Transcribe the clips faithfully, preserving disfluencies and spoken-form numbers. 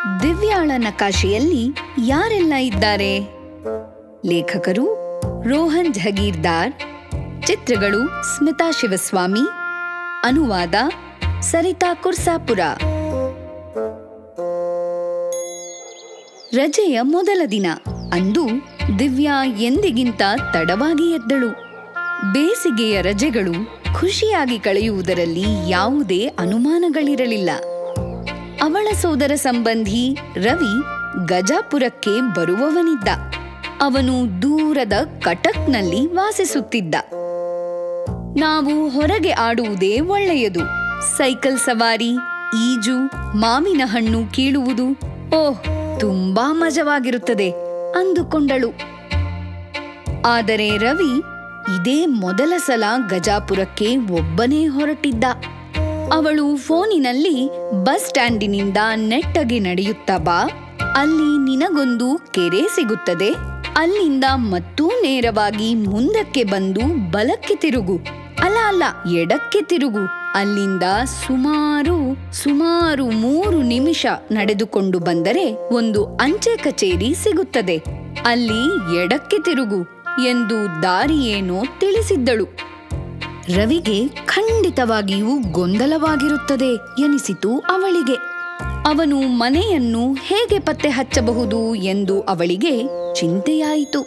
ದಿವ್ಯಾಳ ನಕಾಶೆಯಲ್ಲಿ ಯಾರೆಲ್ಲ ಇದ್ದಾರೆ? ಲೇಖಕರು ರೋಹನ್ ಜಹಗೀರ್ದಾರ್, ಚಿತ್ರಗಳು ಸ್ಮಿತಾ ಶಿವಸ್ವಾಮಿ, ಅನುವಾದ ಸರಿತಾ ಕುರ್ಸಾಪುರ. ರಜೆಯ ಮೊದಲ ದಿನ. ಅಂದು ದಿವ್ಯಾ ಎಂದಿಗಿಂತ ತಡವಾಗಿ ಎದ್ದಳು. ಬೇಸಿಗೆಯ ರಜೆಗಳು ಖುಷಿಯಾಗಿ ಕಳೆಯುವುದರಲ್ಲಿ ಯಾವುದೇ ಅನುಮಾನಗಳಿರಲಿಲ್ಲ. ಅವಳ ಸೋದರ ಸಂಬಂಧಿ ರವಿ ಗಜಾಪುರಕ್ಕೆ ಬರುವವನಿದ್ದ. ಅವನು ದೂರದ ಕಟಕ್ನಲ್ಲಿ ವಾಸಿಸುತ್ತಿದ್ದ. ನಾವು ಹೊರಗೆ ಆಡುವುದೇ ಒಳ್ಳೆಯದು. ಸೈಕಲ್ ಸವಾರಿ, ಈಜು, ಮಾವಿನ ಹಣ್ಣು ಕೀಳುವುದು, ಓಹ್, ತುಂಬಾ ಮಜವಾಗಿರುತ್ತದೆ ಅಂದುಕೊಂಡಳು. ಆದರೆ ರವಿ ಇದೇ ಮೊದಲ ಸಲ ಗಜಾಪುರಕ್ಕೆ ಒಬ್ಬನೇ ಹೊರಟಿದ್ದ. ಅವಳು ಫೋನಿನಲ್ಲಿ ಬಸ್ ಸ್ಟ್ಯಾಂಡಿನಿಂದ ನೆಟ್ಟಗೆ ನಡೆಯುತ್ತಾ ಬಾ, ಅಲ್ಲಿ ನಿನಗೊಂದು ಕೆರೆ ಸಿಗುತ್ತದೆ, ಅಲ್ಲಿಂದ ಮತ್ತೂ ನೇರವಾಗಿ ಮುಂದಕ್ಕೆ ಬಂದು ಬಲಕ್ಕೆ ತಿರುಗು, ಅಲ್ಲ ಅಲ್ಲ ಎಡಕ್ಕೆ ತಿರುಗು, ಅಲ್ಲಿಂದ ಸುಮಾರು ಸುಮಾರು ಮೂರು ನಿಮಿಷ ನಡೆದುಕೊಂಡು ಬಂದರೆ ಒಂದು ಅಂಚೆ ಕಚೇರಿ ಸಿಗುತ್ತದೆ, ಅಲ್ಲಿ ಎಡಕ್ಕೆ ತಿರುಗು ಎಂದು ದಾರಿಯೇನೋ ತಿಳಿಸಿದ್ದಳು. ರವಿಗೆ ಖಂಡಿತವಾಗಿಯೂ ಗೊಂದಲವಾಗಿರುತ್ತದೆ ಎನಿಸಿತು ಅವಳಿಗೆ. ಅವನು ಮನೆಯನ್ನು ಹೇಗೆ ಪತ್ತೆ ಹಚ್ಚಬಹುದು ಎಂದು ಅವಳಿಗೆ ಚಿಂತೆಯಾಯಿತು.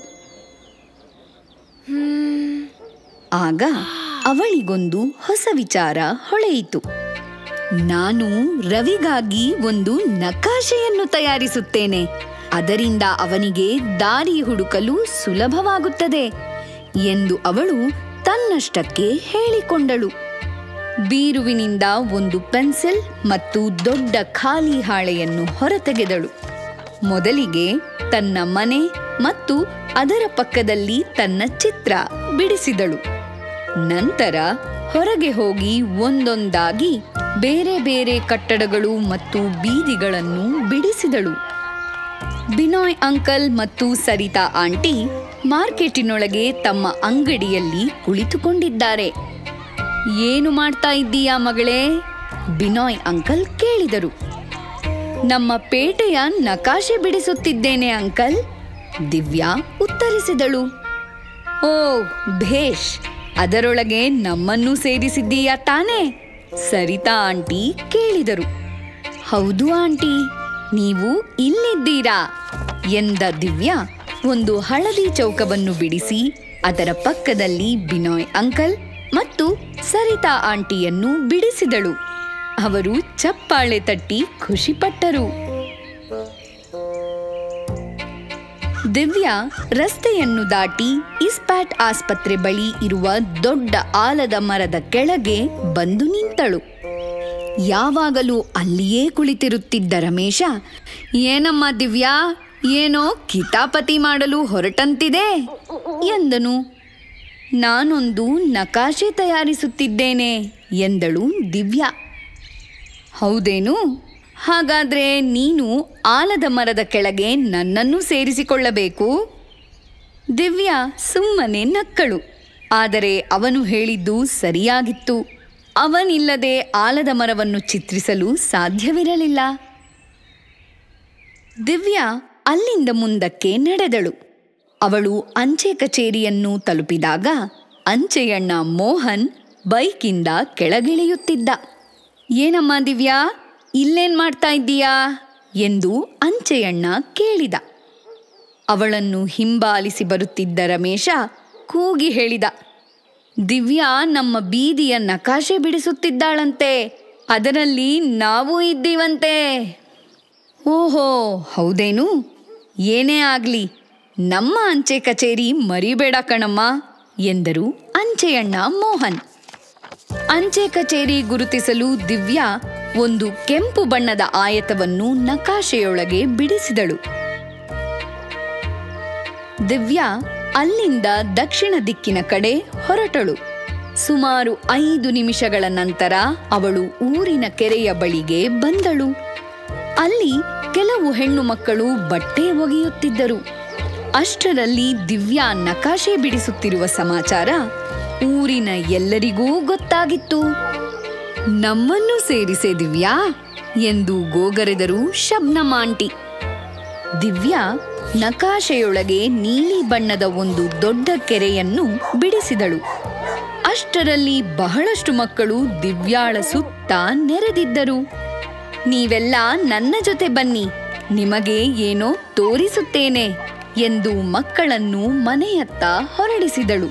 ಆಗ ಅವಳಿಗೊಂದು ಹೊಸ ವಿಚಾರ ಹೊಳೆಯಿತು. ನಾನು ರವಿಗಾಗಿ ಒಂದು ನಕಾಶೆಯನ್ನು ತಯಾರಿಸುತ್ತೇನೆ, ಅದರಿಂದ ಅವನಿಗೆ ದಾರಿ ಹುಡುಕಲು ಸುಲಭವಾಗುತ್ತದೆ ಎಂದು ಅವಳು ತನ್ನಷ್ಟಕ್ಕೆ ಹೇಳಿಕೊಂಡಳು. ಬೀರುವಿನಿಂದ ಒಂದು ಪೆನ್ಸಿಲ್ ಮತ್ತು ದೊಡ್ಡ ಖಾಲಿ ಹಾಳೆಯನ್ನು ಹೊರತೆಗೆದಳು. ಮೊದಲಿಗೆ ತನ್ನ ಮನೆ ಮತ್ತು ಅದರ ಪಕ್ಕದಲ್ಲಿ ತನ್ನ ಚಿತ್ರ ಬಿಡಿಸಿದಳು. ನಂತರ ಹೊರಗೆ ಹೋಗಿ ಒಂದೊಂದಾಗಿ ಬೇರೆ ಬೇರೆ ಕಟ್ಟಡಗಳು ಮತ್ತು ಬೀದಿಗಳನ್ನು ಬಿಡಿಸಿದಳು. ಬಿನಾಯ್ ಅಂಕಲ್ ಮತ್ತು ಸರಿತಾ ಆಂಟಿ ಮಾರ್ಕೆಟಿನೊಳಗೆ ತಮ್ಮ ಅಂಗಡಿಯಲ್ಲಿ ಕುಳಿತುಕೊಂಡಿದ್ದಾರೆ. ಏನು ಮಾಡ್ತಾ ಇದ್ದೀಯಾ ಮಗಳೇ? ಬಿನಾಯ್ ಅಂಕಲ್ ಕೇಳಿದರು. ನಮ್ಮ ಪೇಟೆಯ ನಕಾಶೆ ಬಿಡಿಸುತ್ತಿದ್ದೇನೆ ಅಂಕಲ್, ದಿವ್ಯಾ ಉತ್ತರಿಸಿದಳು. ಓ ಭೇಷ್, ಅದರೊಳಗೆ ನಮ್ಮನ್ನೂ ಸೇರಿಸಿದ್ದೀಯಾ ತಾನೇ? ಸರಿತಾ ಆಂಟಿ ಕೇಳಿದರು. ಹೌದು ಆಂಟಿ, ನೀವು ಇಲ್ಲಿದ್ದೀರಾ ಎಂದ ದಿವ್ಯಾ ಒಂದು ಹಳದಿ ಚೌಕವನ್ನು ಬಿಡಿಸಿ ಅದರ ಪಕ್ಕದಲ್ಲಿ ಬಿನಾಯ್ ಅಂಕಲ್ ಮತ್ತು ಸರಿತಾ ಆಂಟಿಯನ್ನು ಬಿಡಿಸಿದಳು. ಅವರು ಚಪ್ಪಾಳೆ ತಟ್ಟಿ ಖುಷಿಪಟ್ಟರು. ದಿವ್ಯಾ ರಸ್ತೆಯನ್ನು ದಾಟಿ ಇಸ್ಪಾಟ್ ಆಸ್ಪತ್ರೆ ಬಳಿ ಇರುವ ದೊಡ್ಡ ಆಲದ ಮರದ ಕೆಳಗೆ ಬಂದು ನಿಂತಳು. ಯಾವಾಗಲೂ ಅಲ್ಲಿಯೇ ಕುಳಿತಿರುತ್ತಿದ್ದ ರಮೇಶ, ಏನಮ್ಮ ದಿವ್ಯಾ, ಏನೋ ಕಿತಾಪತಿ ಮಾಡಲು ಹೊರಟಂತಿದೆ ಎಂದನು. ನಾನೊಂದು ನಕಾಶೆ ತಯಾರಿಸುತ್ತಿದ್ದೇನೆ ಎಂದಳು ದಿವ್ಯಾ. ಹೌದೇನು? ಹಾಗಾದ್ರೆ ನೀನು ಆಲದ ಮರದ ಕೆಳಗೆ ನನ್ನನ್ನು ಸೇರಿಸಿಕೊಳ್ಳಬೇಕು. ದಿವ್ಯಾ ಸುಮ್ಮನೆ ನಕ್ಕಳು. ಆದರೆ ಅವನು ಹೇಳಿದ್ದು ಸರಿಯಾಗಿತ್ತು. ಅವನಿಲ್ಲದೆ ಆಲದ ಮರವನ್ನು ಚಿತ್ರಿಸಲು ಸಾಧ್ಯವಿರಲಿಲ್ಲ. ದಿವ್ಯಾ ಅಲ್ಲಿಂದ ಮುಂದಕ್ಕೆ ನಡೆದಳು. ಅವಳು ಅಂಚೆ ಕಚೇರಿಯನ್ನು ತಲುಪಿದಾಗ ಅಂಚೆಯಣ್ಣ ಮೋಹನ್ ಬೈಕಿಂದ ಕೆಳಗಿಳಿಯುತ್ತಿದ್ದ. ಏನಮ್ಮ ದಿವ್ಯಾ, ಇಲ್ಲೇನ್ ಮಾಡ್ತಾ ಇದ್ದೀಯಾ ಎಂದು ಅಂಚೆಯಣ್ಣ ಕೇಳಿದ. ಅವಳನ್ನು ಹಿಂಬಾಲಿಸಿ ಬರುತ್ತಿದ್ದ ರಮೇಶ ಕೂಗಿ ಹೇಳಿದ, ದಿವ್ಯಾ ನಮ್ಮ ಬೀದಿಯ ನಕಾಶೆ ಬಿಡಿಸುತ್ತಿದ್ದಾಳಂತೆ, ಅದರಲ್ಲಿ ನಾವು ಇದ್ದೀವಂತೆ. ಓಹೋ ಹೌದೇನು? ಏನೇ ಆಗ್ಲಿ ನಮ್ಮ ಅಂಚೆ ಕಚೇರಿ ಮರಿಬೇಡ ಕಣಮ್ಮ ಎಂದರು ಅಂಚೆಯಣ್ಣ ಮೋಹನ್. ಅಂಚೆ ಕಚೇರಿ ಗುರುತಿಸಲು ದಿವ್ಯಾ ಒಂದು ಕೆಂಪು ಬಣ್ಣದ ಆಯತವನ್ನು ನಕಾಶೆಯೊಳಗೆ ಬಿಡಿಸಿದಳು. ದಿವ್ಯಾ ಅಲ್ಲಿಂದ ದಕ್ಷಿಣ ದಿಕ್ಕಿನ ಕಡೆ ಹೊರಟಳು. ಸುಮಾರು ಐದು ನಿಮಿಷಗಳ ನಂತರ ಅವಳು ಊರಿನ ಕೆರೆಯ ಬಳಿಗೆ ಬಂದಳು. ಅಲ್ಲಿ ಕೆಲವು ಹೆಣ್ಣು ಮಕ್ಕಳು ಬಟ್ಟೆ ಒಗೆಯುತ್ತಿದ್ದರು. ಅಷ್ಟರಲ್ಲಿ ದಿವ್ಯಾ ನಕಾಶೆ ಬಿಡಿಸುತ್ತಿರುವ ಸಮಾಚಾರ ಊರಿನ ಎಲ್ಲರಿಗೂ ಗೊತ್ತಾಗಿತ್ತು. ನಮ್ಮನ್ನು ಸೇರಿಸೆ ದಿವ್ಯಾ ಎಂದು ಗೋಗರೆದರು ಶಬ್ನಮ್ ಆಂಟಿ. ದಿವ್ಯಾ ನಕಾಶೆಯೊಳಗೆ ನೀಲಿ ಬಣ್ಣದ ಒಂದು ದೊಡ್ಡ ಕೆರೆಯನ್ನು ಬಿಡಿಸಿದಳು. ಅಷ್ಟರಲ್ಲಿ ಬಹಳಷ್ಟು ಮಕ್ಕಳು ದಿವ್ಯಾಳ ಸುತ್ತ ನೆರೆದಿದ್ದರು. ನೀವೆಲ್ಲ ನನ್ನ ಜೊತೆ ಬನ್ನಿ, ನಿಮಗೆ ಏನೋ ತೋರಿಸುತ್ತೇನೆ ಎಂದು ಮಕ್ಕಳನ್ನು ಮನೆಯತ್ತ ಹೊರಡಿಸಿದಳು.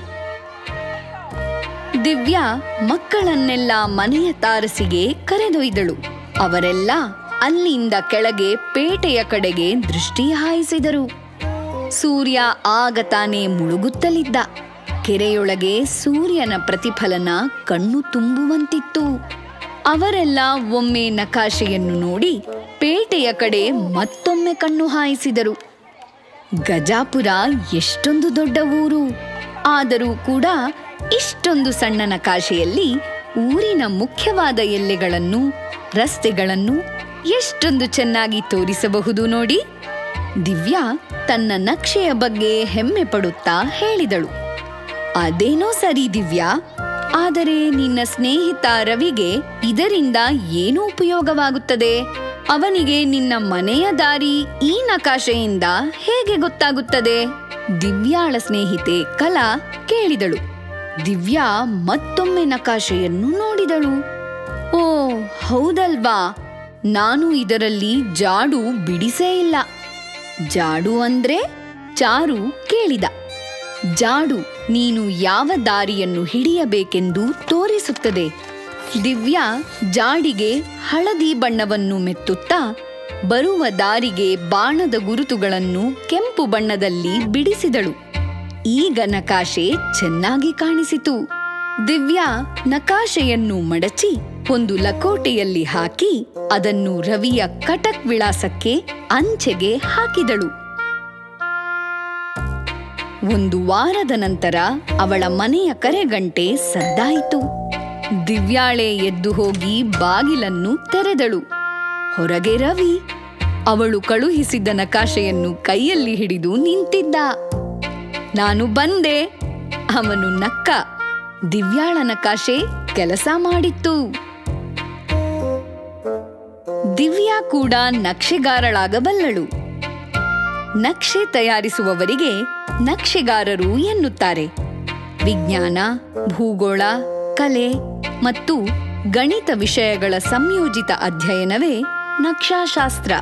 ದಿವ್ಯಾ ಮಕ್ಕಳನ್ನೆಲ್ಲ ಮನೆಯ ತಾರಸಿಗೆ ಕರೆದೊಯ್ದಳು. ಅವರೆಲ್ಲ ಅಲ್ಲಿಂದ ಕೆಳಗೆ ಪೇಟೆಯ ಕಡೆಗೆ ದೃಷ್ಟಿ ಹಾಯಿಸಿದರು. ಸೂರ್ಯ ಆಗ ತಾನೇ ಮುಳುಗುತ್ತಲಿದ್ದ. ಕೆರೆಯೊಳಗೆ ಸೂರ್ಯನ ಪ್ರತಿಫಲನ ಕಣ್ಣು ತುಂಬುವಂತಿತ್ತು. ಅವರೆಲ್ಲ ಒಮ್ಮೆ ನಕಾಶೆಯನ್ನು ನೋಡಿ ಪೇಟೆಯ ಕಡೆ ಮತ್ತೊಮ್ಮೆ ಕಣ್ಣು ಹಾಯಿಸಿದರು. ಗಜಾಪುರ ಎಷ್ಟೊಂದು ದೊಡ್ಡ ಊರು, ಆದರೂ ಕೂಡ ಇಷ್ಟೊಂದು ಸಣ್ಣ ನಕಾಶೆಯಲ್ಲಿ ಊರಿನ ಮುಖ್ಯವಾದ ಎಲ್ಲೆಗಳನ್ನು, ರಸ್ತೆಗಳನ್ನು ಎಷ್ಟೊಂದು ಚೆನ್ನಾಗಿ ತೋರಿಸಬಹುದು ನೋಡಿ. ದಿವ್ಯಾ ತನ್ನ ನಕ್ಷೆಯ ಬಗ್ಗೆ ಹೆಮ್ಮೆ ಪಡುತ್ತಾ ಹೇಳಿದಳು. ಅದೇನೋ ಸರಿ ದಿವ್ಯಾ, ಆದರೆ ನಿನ್ನ ಸ್ನೇಹಿತ ರವಿಗೆ ಇದರಿಂದ ಏನು ಉಪಯೋಗವಾಗುತ್ತದೆ? ಅವನಿಗೆ ನಿನ್ನ ಮನೆಯ ದಾರಿ ಈ ನಕಾಶೆಯಿಂದ ಹೇಗೆ ಗೊತ್ತಾಗುತ್ತದೆ? ದಿವ್ಯಾಳ ಸ್ನೇಹಿತೆ ಕಲಾ ಕೇಳಿದಳು. ದಿವ್ಯಾ ಮತ್ತೊಮ್ಮೆ ನಕಾಶೆಯನ್ನು ನೋಡಿದಳು. ಓ ಹೌದಲ್ವಾ, ನಾನು ಇದರಲ್ಲಿ ಜಾಡು ಬಿಡಿಸೇ ಇಲ್ಲ. ಜಾಡು ಅಂದ್ರೆ? ಚಾರು ಕೇಳಿದ. ಜಾಡು ನೀನು ಯಾವ ದಾರಿಯನ್ನು ಹಿಡಿಯಬೇಕೆಂದು ತೋರಿಸುತ್ತದೆ. ದಿವ್ಯಾ ಜಾಡಿಗೆ ಹಳದಿ ಬಣ್ಣವನ್ನು ಮೆತ್ತುತ್ತಾ ಬರುವ ದಾರಿಗೆ ಬಾಣದ ಗುರುತುಗಳನ್ನು ಕೆಂಪು ಬಣ್ಣದಲ್ಲಿ ಬಿಡಿಸಿದಳು. ಈಗ ನಕಾಶೆ ಚೆನ್ನಾಗಿ ಕಾಣಿಸಿತು. ದಿವ್ಯಾ ನಕಾಶೆಯನ್ನು ಮಡಚಿ ಒಂದು ಲಕೋಟೆಯಲ್ಲಿ ಹಾಕಿ ಅದನ್ನು ರವಿಯ ಕಟಕ್ ವಿಳಾಸಕ್ಕೆ ಅಂಚೆಗೆ ಹಾಕಿದಳು. ಒಂದು ವಾರದ ನಂತರ ಅವಳ ಮನೆಯ ಕರೆಗಂಟೆ ಸದ್ದಾಯಿತು. ದಿವ್ಯಾಳೆ ಎದ್ದು ಹೋಗಿ ಬಾಗಿಲನ್ನು ತೆರೆದಳು. ಹೊರಗೆ ರವಿ ಅವಳು ಕಳುಹಿಸಿದ್ದ ನಕಾಶೆಯನ್ನು ಕೈಯಲ್ಲಿ ಹಿಡಿದು ನಿಂತಿದ್ದ. ನಾನು ಬಂದೆ, ಅವನು ನಕ್ಕ. ದಿವ್ಯಾಳ ನಕಾಶೆ ಕೆಲಸ ಮಾಡಿತ್ತು. ದಿವ್ಯಾ ಕೂಡ ನಕ್ಷೆಗಾರಳಾಗಬಲ್ಲಳು. ನಕ್ಷೆ ತಯಾರಿಸುವವರಿಗೆ ನಕ್ಷೆಗಾರರು ಎನ್ನುತ್ತಾರೆ. ವಿಜ್ಞಾನ, ಭೂಗೋಳ, ಕಲೆ ಮತ್ತು ಗಣಿತ ವಿಷಯಗಳ ಸಂಯೋಜಿತ ಅಧ್ಯಯನವೇ ನಕ್ಷಾಶಾಸ್ತ್ರ.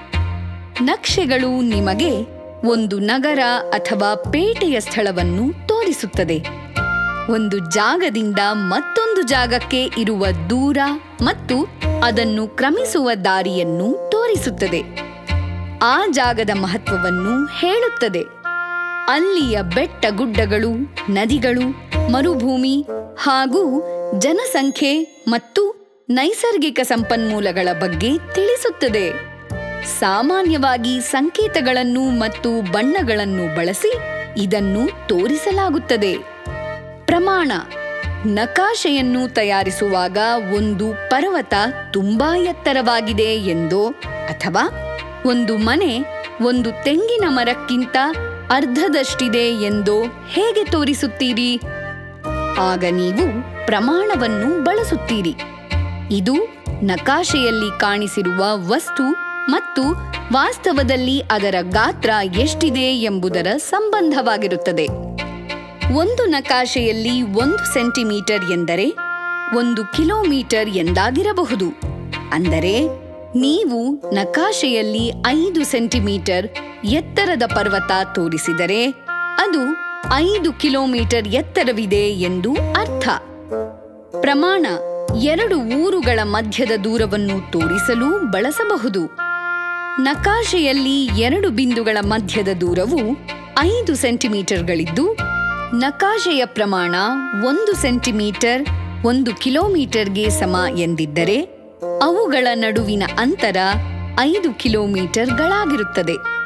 ನಕ್ಷೆಗಳು ನಿಮಗೆ ಒಂದು ನಗರ ಅಥವಾ ಪೇಟೆಯ ಸ್ಥಳವನ್ನು ತೋರಿಸುತ್ತದೆ. ಒಂದು ಜಾಗದಿಂದ ಮತ್ತೊಂದು ಜಾಗಕ್ಕೆ ಇರುವ ದೂರ ಮತ್ತು ಅದನ್ನು ಕ್ರಮಿಸುವ ದಾರಿಯನ್ನು ತೋರಿಸುತ್ತದೆ. ಆ ಜಾಗದ ಮಹತ್ವವನ್ನು ಹೇಳುತ್ತದೆ. ಅಲ್ಲಿಯ ಬೆಟ್ಟ ಗುಡ್ಡಗಳು, ನದಿಗಳು, ಮರುಭೂಮಿ ಹಾಗೂ ಜನಸಂಖ್ಯೆ ಮತ್ತು ನೈಸರ್ಗಿಕ ಸಂಪನ್ಮೂಲಗಳ ಬಗ್ಗೆ ತಿಳಿಸುತ್ತದೆ. ಸಾಮಾನ್ಯವಾಗಿ ಸಂಕೇತಗಳನ್ನು ಮತ್ತು ಬಣ್ಣಗಳನ್ನು ಬಳಸಿ ಇದನ್ನು ತೋರಿಸಲಾಗುತ್ತದೆ. ಪ್ರಮಾಣ: ನಕಾಶೆಯನ್ನು ತಯಾರಿಸುವಾಗ ಒಂದು ಪರ್ವತ ತುಂಬಾ ಎತ್ತರವಾಗಿದೆ ಎಂದೋ ಅಥವಾ ಒಂದು ಮನೆ ಒಂದು ತೆಂಗಿನ ಮರಕ್ಕಿಂತ ಅರ್ಧದಷ್ಟಿದೆ ಎಂದೋ ಹೇಗೆ ತೋರಿಸುತ್ತೀರಿ? ಆಗ ನೀವು ಪ್ರಮಾಣವನ್ನು ಬಳಸುತ್ತೀರಿ. ಇದು ನಕಾಶೆಯಲ್ಲಿ ಕಾಣಿಸಿರುವ ವಸ್ತು ಮತ್ತು ವಾಸ್ತವದಲ್ಲಿ ಅದರ ಗಾತ್ರ ಎಷ್ಟಿದೆ ಎಂಬುದರ ಸಂಬಂಧವಾಗಿರುತ್ತದೆ. ಒಂದು ನಕಾಶೆಯಲ್ಲಿ ಒಂದು ಸೆಂಟಿಮೀಟರ್ ಎಂದರೆ ಒಂದು ಕಿಲೋಮೀಟರ್ ಎಂದಾಗಿರಬಹುದು. ಅಂದರೆ ನೀವು ನಕಾಶೆಯಲ್ಲಿ ಐದು ಸೆಂಟಿಮೀಟರ್ ಎತ್ತರದ ಪರ್ವತ ತೋರಿಸಿದರೆ ಅದು ಐದು ಕಿಲೋಮೀಟರ್ ಎತ್ತರವಿದೆ ಎಂದು ಅರ್ಥ. ಪ್ರಮಾಣ: ಎರಡು ಊರುಗಳ ಮಧ್ಯದ ದೂರವನ್ನು ತೋರಿಸಲು ಬಳಸಬಹುದು. ನಕಾಶೆಯಲ್ಲಿ ಎರಡು ಬಿಂದುಗಳ ಮಧ್ಯದ ದೂರವು ಐದು ಸೆಂಟಿಮೀಟರ್ಗಳಿದ್ದು, ನಕಾಶೆಯ ಪ್ರಮಾಣ ಒಂದು ಸೆಂಟಿಮೀಟರ್ ಒಂದು ಕಿಲೋಮೀಟರ್ಗೆ ಸಮ ಎಂದಿದ್ದರೆ ಅವುಗಳ ನಡುವಿನ ಅಂತರ ಐದು ಕಿಲೋಮೀಟರ್ಗಳಾಗಿರುತ್ತದೆ.